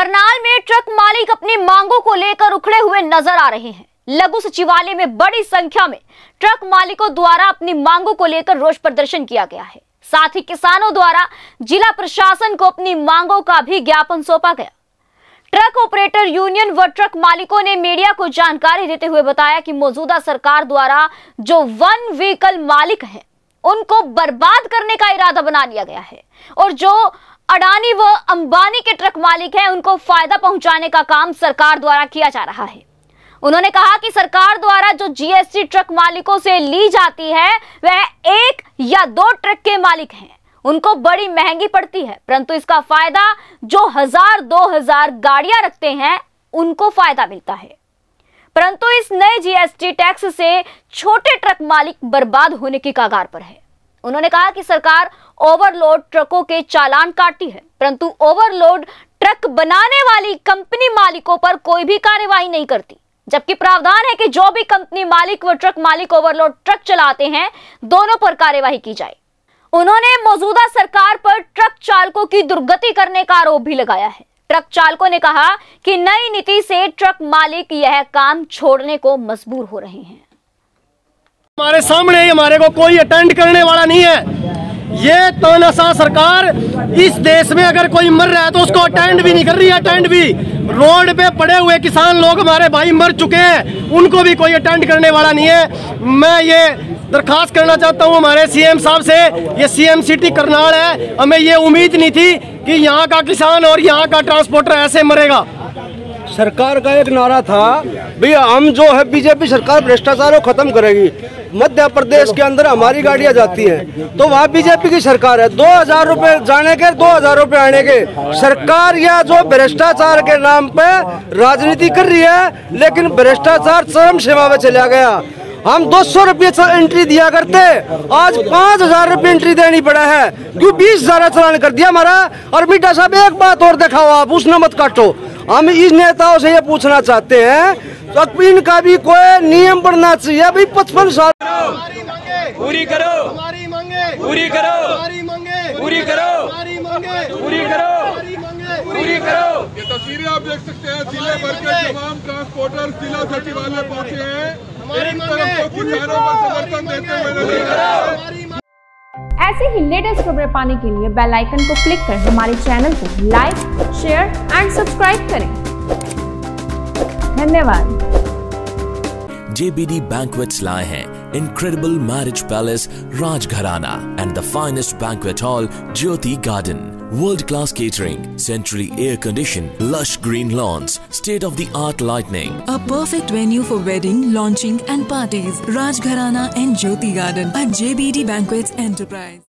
करनाल में ट्रक मालिक अपनी मांगों को लेकर उखड़े हुए नजर आ रहे हैं। लघु सचिवालय में बड़ी संख्या में ट्रक मालिकों द्वारा अपनी मांगों को लेकर रोष प्रदर्शन किया गया है। साथ ही किसानों द्वारा जिला प्रशासन को अपनी मांगों का भी ज्ञापन सौंपा गया। ट्रक ऑपरेटर यूनियन व ट्रक मालिकों ने मीडिया को जानकारी देते हुए बताया कि मौजूदा सरकार द्वारा जो वन व्हीकल मालिक हैं, उनको बर्बाद करने का इरादा बना लिया गया है और जो अडानी व अंबानी के ट्रक मालिक हैं, उनको फायदा पहुंचाने का काम सरकार द्वारा किया जा रहा है। उन्होंने कहा कि सरकार द्वारा जो जीएसटी ट्रक मालिकों से ली जाती है, वह 1 या 2 ट्रक के मालिक हैं, उनको बड़ी महंगी पड़ती है, परंतु इसका फायदा जो 1000-2000 गाड़ियां रखते हैं, उनको फायदा मिलता है। परंतु इस नए जीएसटी टैक्स से छोटे ट्रक मालिक बर्बाद होने की कगार पर है। उन्होंने कहा कि सरकार ओवरलोड ट्रकों के चालान काटती है, परंतु ओवरलोड ट्रक बनाने वाली कंपनी मालिकों पर कोई भी कार्यवाही नहीं करती, जबकि प्रावधान है कि जो भी कंपनी मालिक व ट्रक मालिक ओवरलोड ट्रक चलाते हैं, दोनों पर कार्यवाही की जाए। उन्होंने मौजूदा सरकार पर ट्रक चालकों की दुर्गति करने का आरोप भी लगाया है। ट्रक चालकों ने कहा कि नई नीति से ट्रक मालिक यह काम छोड़ने को मजबूर हो रहे हैं। हमारे सामने हमारे को कोई अटेंड करने वाला नहीं है। ये तानाशाह सरकार इस देश में अगर कोई मर रहा है तो उसको अटेंड भी नहीं कर रही है। अटेंड भी रोड पे पड़े हुए किसान लोग हमारे भाई मर चुके हैं, उनको भी कोई अटेंड करने वाला नहीं है। मैं ये दरखास्त करना चाहता हूँ हमारे सीएम साहब से। ये सीएम सिटी करनाल है, हमें ये उम्मीद नहीं थी कि यहाँ का किसान और यहाँ का ट्रांसपोर्टर ऐसे मरेगा। सरकार का एक नारा था भैया, हम जो है बीजेपी सरकार भ्रष्टाचार को खत्म करेगी। मध्य प्रदेश के अंदर हमारी गाड़ियां जाती हैं तो वहाँ बीजेपी की सरकार है। 2000 रुपए जाने के 2000 रुपए आने के। सरकार या जो भ्रष्टाचार के नाम पे राजनीति कर रही है, लेकिन भ्रष्टाचार चरम सीमा पे चला गया। हम 200 रुपये एंट्री दिया करते, आज 5000 रुपये एंट्री देनी पड़ा है। क्यों 20,000 चलान कर दिया हमारा। और मीठा साहब एक बात और दिखाओ, आप उसने मत काटो। हम इस नेताओं से ये पूछना चाहते हैं तो इनका भी कोई नियम बनना चाहिए। अभी 55 साल पूरी करो, हमारी मांगे पूरी करो, हमारी मांगे पूरी करो, हमारी मांगे पूरी करो, पूरी करो। ये तस्वीरें आप देख सकते हैं, जिले भर के तमाम ट्रांसपोर्टर जिला सचिवालय पहुंचे हैं। एक तरफ तो किसानों का समर्थन देते हुए नजर आ रहे हैं। ऐसे ही लेटेस्ट खबरें पाने के लिए बेल आइकन को क्लिक कर हमारे चैनल को लाइक, शेयर एंड सब्सक्राइब करें। धन्यवाद। JBD Banquets लाए हैं incredible marriage palace Rajgharana and the finest banquet hall Jyoti Garden. World-class catering, centrally air-conditioned, lush green lawns, state-of-the-art lighting. A perfect venue for wedding, launching and parties. Rajgharana and Jyoti Garden at JBD Banquets Enterprise.